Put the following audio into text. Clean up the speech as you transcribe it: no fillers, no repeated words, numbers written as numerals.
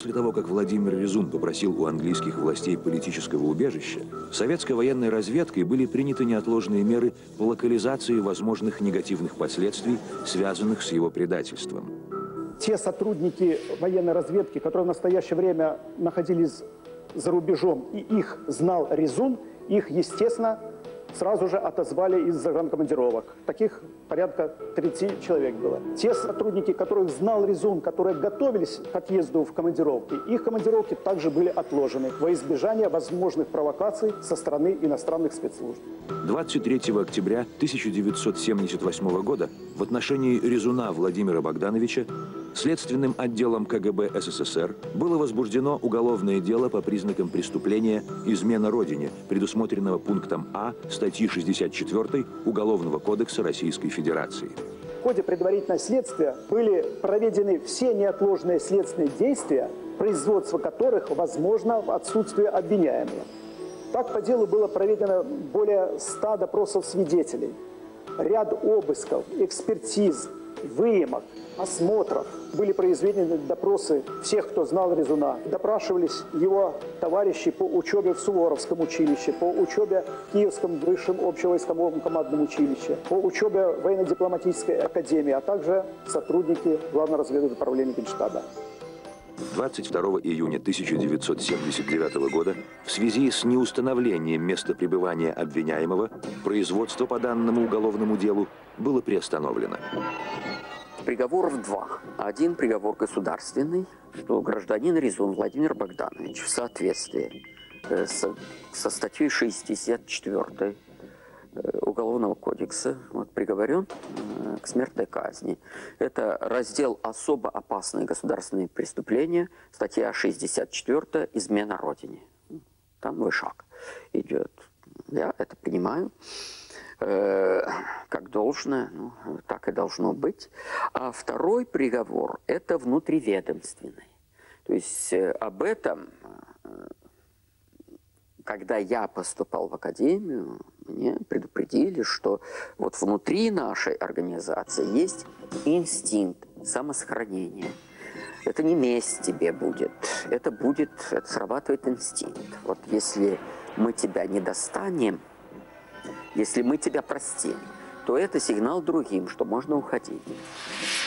После того, как Владимир Резун попросил у английских властей политического убежища, советской военной разведкой были приняты неотложные меры по локализации возможных негативных последствий, связанных с его предательством. Те сотрудники военной разведки, которые в настоящее время находились за рубежом, и их знал Резун, их, естественно, сразу же отозвали из загранкомандировок. Таких порядка 30 человек было. Те сотрудники, которых знал Резун, которые готовились к отъезду в командировки, их командировки также были отложены во избежание возможных провокаций со стороны иностранных спецслужб. 23 октября 1978 года в отношении Резуна Владимира Богдановича Следственным отделом КГБ СССР было возбуждено уголовное дело по признакам преступления «Измена Родине», предусмотренного пунктом А статьи 64 Уголовного кодекса Российской Федерации. В ходе предварительного следствия были проведены все неотложные следственные действия, производство которых возможно в отсутствии обвиняемого. Так, по делу было проведено более 100 допросов свидетелей, ряд обысков, экспертиз, выемок, осмотров. Были произведены допросы всех, кто знал Резуна. Допрашивались его товарищи по учебе в Суворовском училище, по учебе в Киевском высшем общевойсковом командном училище, по учебе в военно-дипломатической академии, а также сотрудники Главного разведывательного управления Генштаба. 22 июня 1979 года в связи с неустановлением места пребывания обвиняемого производство по данному уголовному делу было приостановлено. Приговоров два. Один приговор государственный, что гражданин Резун Владимир Богданович в соответствии со статьей 64 Уголовного кодекса приговорен к смертной казни. Это раздел «Особо опасные государственные преступления», статья 64 «Измена Родине». Там вышаг идет. Я это понимаю. Как должно, ну, так и должно быть. А второй приговор – это внутриведомственный. То есть об этом, когда я поступал в академию, мне предупредили, что вот внутри нашей организации есть инстинкт самосохранения. Это не месть тебе будет, это срабатывает инстинкт. Вот если мы тебя не достанем, если мы тебя простим, то это сигнал другим, что можно уходить.